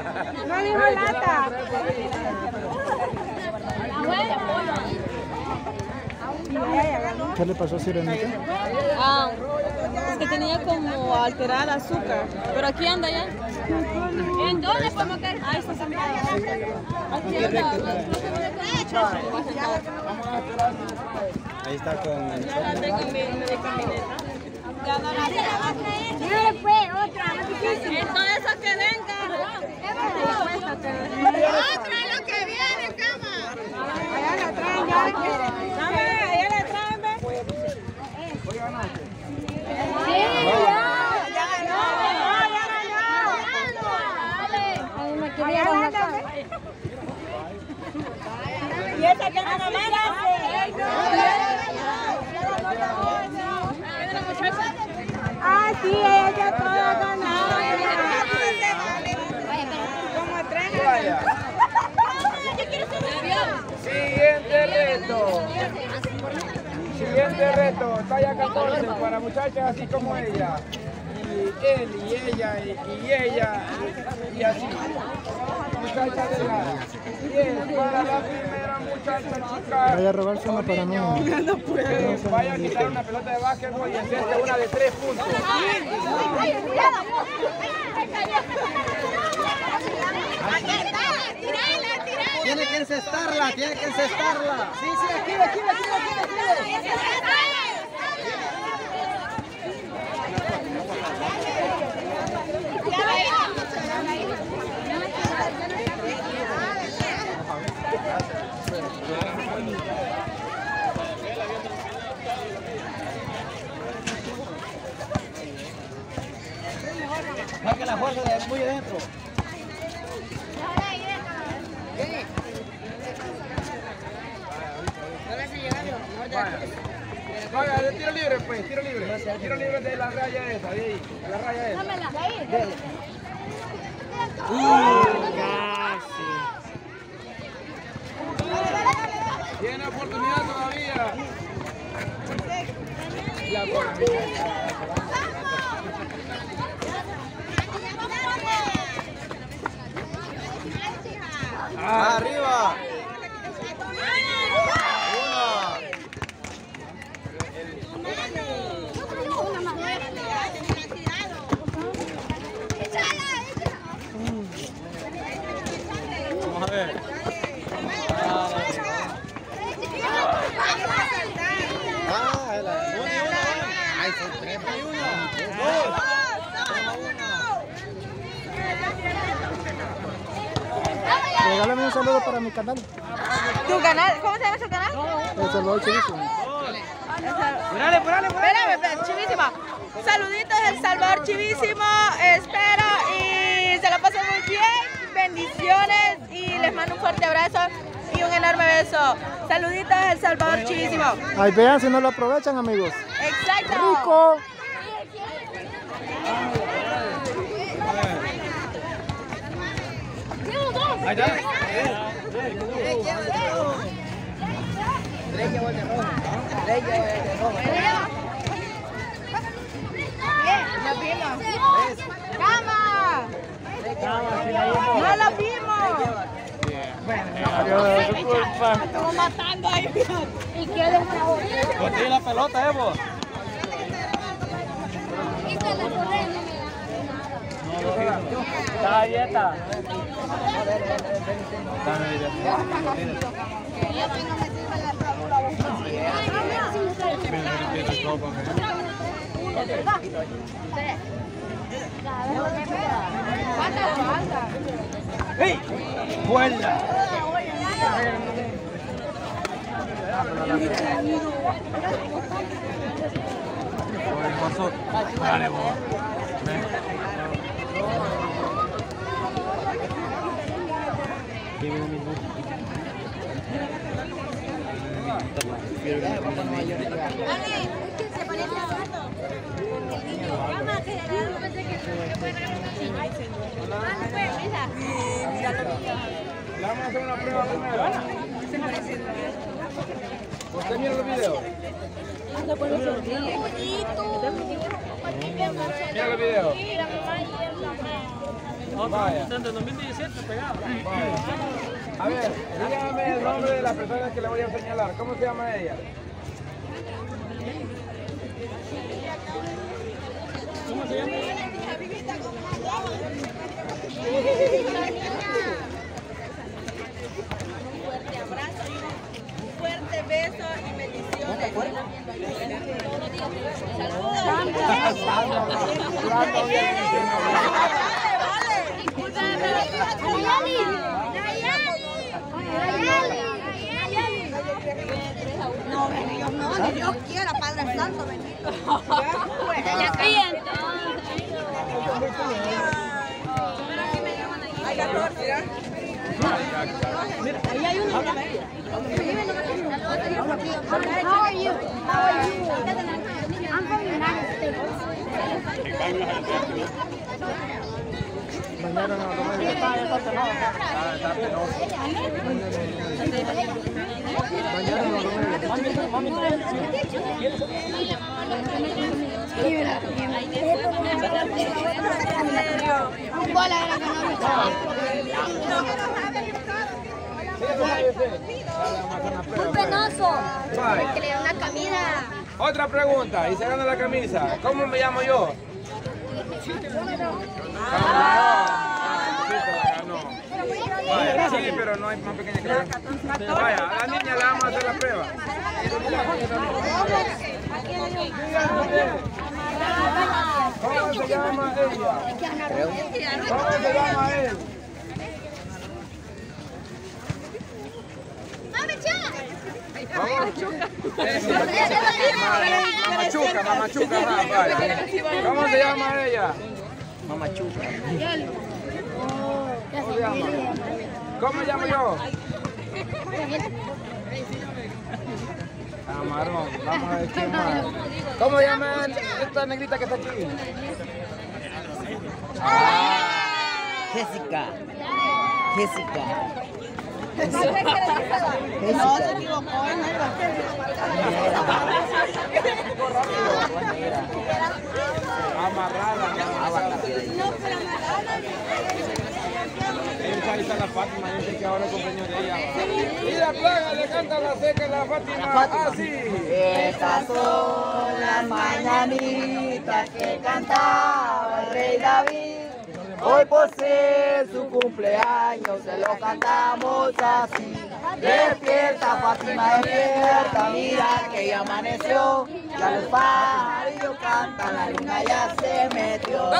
No dijo lata. ¿Qué le pasó a Sirenita? Es que tenía como alterada azúcar, pero aquí anda ya. ¿En dónde podemos caer? Ahí está sentada. Aquí anda. Ahí está con el Ya la tengo en mi camioneta. Ya no la tengo. Otra. Entonces eso que venga. Otra es lo que viene, cama. Allá la traen, ya la quieren. Dame, allá la traen, ve. Sí, ya ganó. Allá anda, ve. Y esa que no me mira. Ah, sí, ella ya toda ganada. Como 3 años. Siguiente reto. Siguiente reto. Talla 14 para muchachas así como ella. Y él, y ella, y ella, y así. Muchachas de la 10 para la primera muchacha, chicas. Vaya a robarse una para mí. Vaya a quitar una pelota de básquetbol y hacerse una de 3 puntos. Tiene que encestarla, tiene que encestarla. Sí, aquí. No, que la fuerza de muy adentro. Vaya, de tiro libre pues, tiro libre. Tiro libre de la raya esa, de ahí, de la raya esa. Casi. Tiene oportunidad todavía. Arriba. Vamos a ver. Ay, son 3 y 1. Regálame un saludo para mi canal. ¿Tu canal? ¿Cómo se llama ese canal? El Salvador Chivísimo. Espérame, Chivísima. Saluditos El Salvador Chivísimo. Espero y se la pasen muy bien. Bendiciones y les mando un fuerte abrazo y un enorme beso. Saluditos El Salvador Chivísimo. Ahí vean si no lo aprovechan, amigos. Exacto. ¡Rico! Ahí está. ¡Cama! ¡No la vimos! Estamos matando ahí. ¿Y qué les trajo? Botella la pelota, Evo. Está dieta. ¡Ey! ¡Vuela! Dale, vos. Le vamos a hacer una prueba primero. ¿Usted mira los videos? Mira los videos. Vaya. Desde 2017 pegado. Vaya. A ver, dígame el nombre de la persona que le voy a señalar. ¿Cómo se llama ella? ¿Cómo se llama? Fuerte abrazo, un fuerte beso y bendiciones. No, Dios quiera, Padre Santo, bendito. Ella pide. Hay 14, ¿ya? Ahí hay uno. How are you? How are you? I'm from the United States. Mañana no, no me digas. Muy penoso. Vaya. Que le da una camisa. Otra pregunta, y se gana la camisa. ¿Cómo me llamo yo? Vaya, sí, pero no hay más pequeña que la. Vaya, a la niña le vamos a hacer la prueba. ¿Cómo se llama ella? ¿Cómo se llama él? Mamachuca, Mamachuca, vaya. ¿Cómo se llama ella? Mamachuca. ¿Cómo se llama? ¿Cómo me llamo yo? Camarón, vamos a ver quién más. ¿Cómo se llama esta negrita que está aquí? Jessica. Jessica. No se equivocó, es negra. Amarrada. Ahí está la Fátima, dice que ahora es cumpleaños de ella. Y la plaga le canta la seca la Fátima. Así. Estas son las mañanitas que cantaba el rey David. Hoy por ser su cumpleaños se lo cantamos así. Despierta Fátima, despierta, mira que ya amaneció. Ya los pájaros cantan, la luna ya se metió.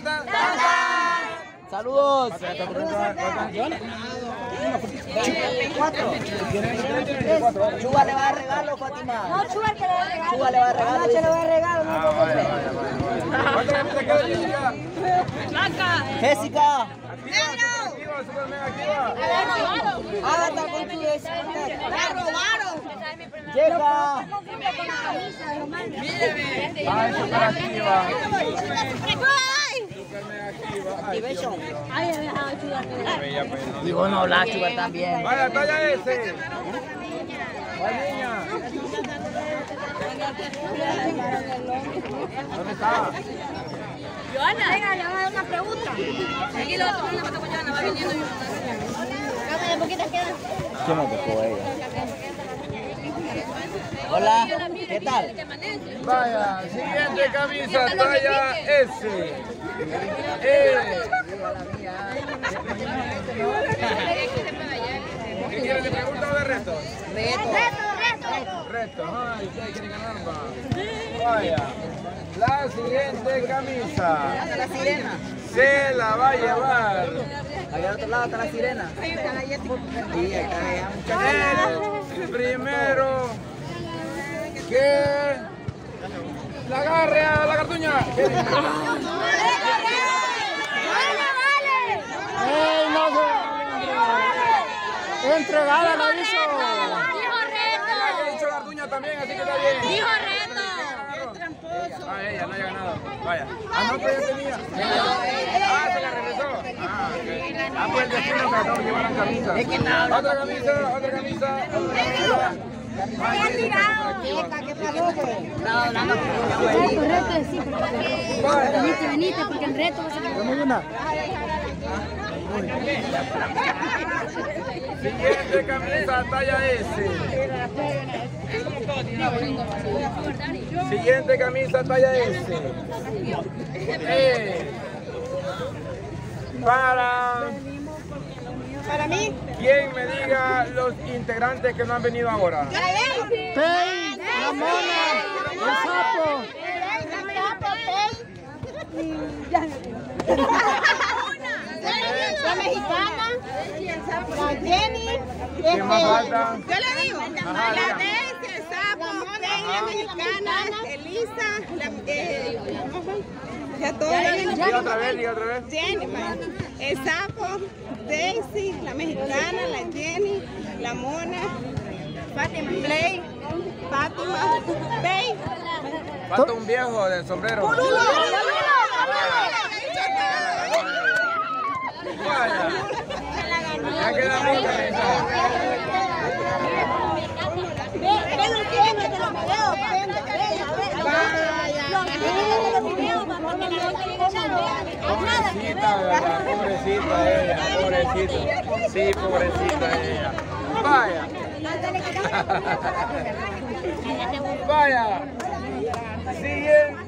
Saludos. Chuba le va a regalo, Fátima. No, Chuba que le va a regalo. Chuba le va a regalo. No, se le va a regalo. Jessica. Hágata con tu despertar. La robaron. Llega. Ay, súper activa. Ay, Chuba. Y vos no hablas, Chuba, también. Vaya, talla ese. Vaya, niña. ¿Dónde está? Joana. Venga, le voy a dar una pregunta. Aquí lo otro, Joana va viniendo. Cámara, poquitas quedan. ¿Quién me tocó ella? Hola, ¿qué tal? Vaya, siguiente camisa, talla S. ¿Qué quiere? ¿Le pregunta o de reto? Reto, ay, ¿qué quiere ganar? Vaya, la siguiente camisa. La sirena. Se la va a llevar Allá al otro lado está la sirena. Sí, ahí está, el primero que la agarre a la cartuña. ¡Ey, no se! ¡Entregada la hizo! Ha dicho Garduña también, así que está bien. Dijo reto. Ah, ella no haya ganado. Vaya. Ah, no, pues ya tenía. Ah, se la regresó. Ah, ok. Ah, pues el destino que acabo de llevar la camisa. Otra camisa, otra camisa. Reto, sí, porque venite, porque el reto va a ser... Dame una. Siguiente camisa talla S. Siguiente camisa talla S. Para mí. ¿Quién me diga los integrantes que no han venido ahora? Pei, la mona, el sapo. La mexicana, la Jenny, ¿Quién más falta? Yo le digo. Ajá, La diga. Daisy, el sapo, la mexicana, Elisa, ya todo. Diga otra vez. Jenny, el sapo, Daisy, la mexicana, la Jenny, la mona, Fátima, Play, Fátima, Bey. Falta un viejo del sombrero. Vaya. Ya queda mi camisa. Pobrecita, ¿verdad? Pobrecita ella, pobrecita. Sí, pobrecita ella. Vaya. Vaya. Siguiente.